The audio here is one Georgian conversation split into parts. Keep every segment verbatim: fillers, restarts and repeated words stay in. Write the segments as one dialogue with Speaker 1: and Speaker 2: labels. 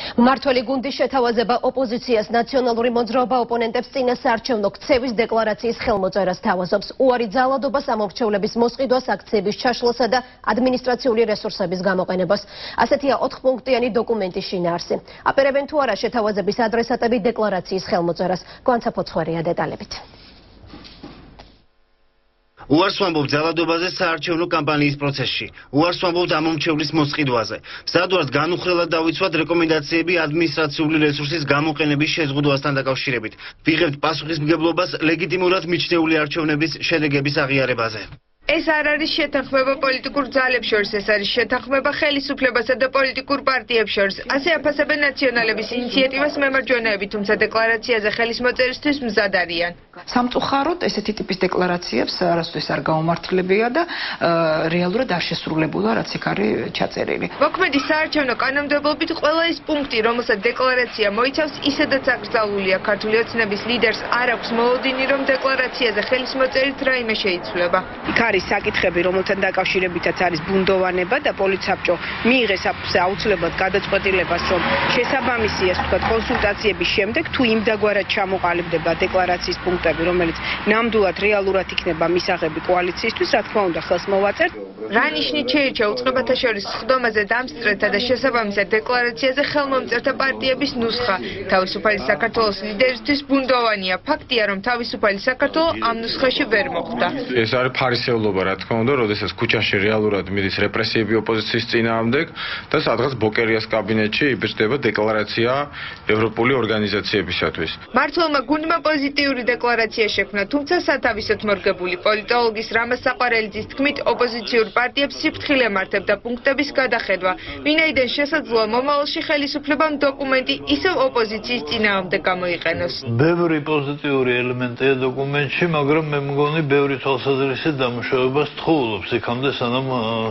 Speaker 1: მმართველი გუნდის შეთავაზება ოპოზიციას ნაციონალური მოძრაობა ოპონენტებს წინასაარჩევნო ქცევის დეკლარაციის ხელმოწერას თავაზობს. უარი ძალადობას ამორჩევლების მოსყიდვას, აქციების ჩაშლასა და ადმინისტრაციული რესურსების გამოყენებას. ასეთია ოთხპუნქტიანი დოკუმენტის შინაარსი. აპირებენ თუ არა შეთავაზების ადრესატები დეკლარაციის ხელმოწერას. გვანცა ფოცხვერია დეტალებით.
Speaker 2: უარს ვამბობ ძალადობაზე საარჩევნო კამპანიის პროცესში. უარს ვამბობ ამომრჩევლის მოსყიდვაზე. მზადვართ განუხრელად დავიცვათ რეკომენდაციები ადმინისტრაციული რესურსის გამოყენების შეზღუდვასთან დაკავშირებით. ვიღებთ პასუხისმგებლობას ლეგიტიმურად მიჩნეული არჩევნების შედეგების აღიარებაზე.
Speaker 3: ეს არ არის შეთანხმება პოლიტიკურ ძალებს შორის, ეს არის შეთანხმება ხელისუფლებასა და პოლიტიკურ პარტიებს შორის. ასე აფასებენ ნაციონალების ინიციატივას მემარჯვენეები, თუმცა დეკლარაციაზე ხელის მოწერისთვის მზად არიან.
Speaker 4: სამწუხაროდ ესეთი ტიპის დეკლარაციებს არასდროს არ გაუმართლებია და რეალურად არ შესრულებულა, რაც იქ არის ჩაწერილი.
Speaker 3: მოქმედი საარჩევნო კანონმდებლობით ყველა ის პუნქტი, რომელსაც დეკლარაცია მოიცავს, ისედაც აკრძალულია. ქართული ოცნების ლიდერს არ აქვს მოლოდინი, რომ დეკლარაციაზე ხელის მოწერით რაიმე შეიცვლება.
Speaker 5: იქ არის საკითხები, რომელთან დაკავშირებითაც არის ბუნდოვანება და პოლიცსაბჭო მიიღეს აუცილებლად გადაწყვეტილებას, რომ შესაბამისი, ასე ვთქვათ, კონსულტაციების შემდეგ თუ იმდაგვარად ჩამოყალიბდება დეკლარაციის პუნქტები, რომელიც ნამდვილად რეალურად იქნება მისაღები კოალიციისთვის, რა თქმა უნდა, ხელს მოვაწერთ.
Speaker 3: რა ნიშნით შეირჩა უწყებათა შორის სხდომაზე დამსწრეთა და შესაბამისად დეკლარაციაზე ხელმომწერთა პარტიების ნუსხა. თავისუფალი საქართველოს ლიდერისთვის ბუნდოვანია. ფაქტია, რომ თავისუფალი საქართველო ამ ნუსხაში ვერ მოხვდა.
Speaker 6: ეს არის ფარისეულობა, რა თქმა უნდა, როდესაც ქუჩაში რეალურად მიდის რეპრესიები ოპოზიციის წინააღმდეგ და სადღაც ბოკერიას კაბინეტში იბრძდება დეკლარაცია ევროპული ორგანიზაციებისათვის.
Speaker 3: მმართველმა გუნდმა პოზიტიური დეკლარაცია შექმნა, თუმცა სათავისოდ მორგებული. პოლიტოლოგის რამაზ საყვარელიძის თქმით, ოპოზიციურ პარტიებს სიფრთხილე მართებდა პუნქტების გადახედვა, ვინაიდან შესაძლოა მომავალში ხელისუფლებამ დოკუმენტი ისევ ოპოზიციის წინააღმდეგ გამოიყენოს.
Speaker 7: ბევრი პოზიტიური ელემენტია დოკუმენტში, მაგრამ მე მგონი ბევრი თვალსაზრისით დამუშავებას თხოვნობს იქამდე, სანამ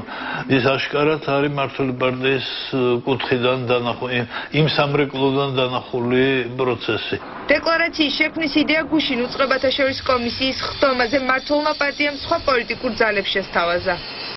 Speaker 7: ის აშკარად არის მმართველი პარტიის კუთხიდან დანახული, იმ სამრეკლოდან დანახული პროცესი.
Speaker 3: დეკლარაციის შექმნის იდეა გუშინ უწყებათა შორის კომისიის ხდომაზე მმართველმა პარტიამ სხვა პოლიტიკურ ძალებს შესთავაზა.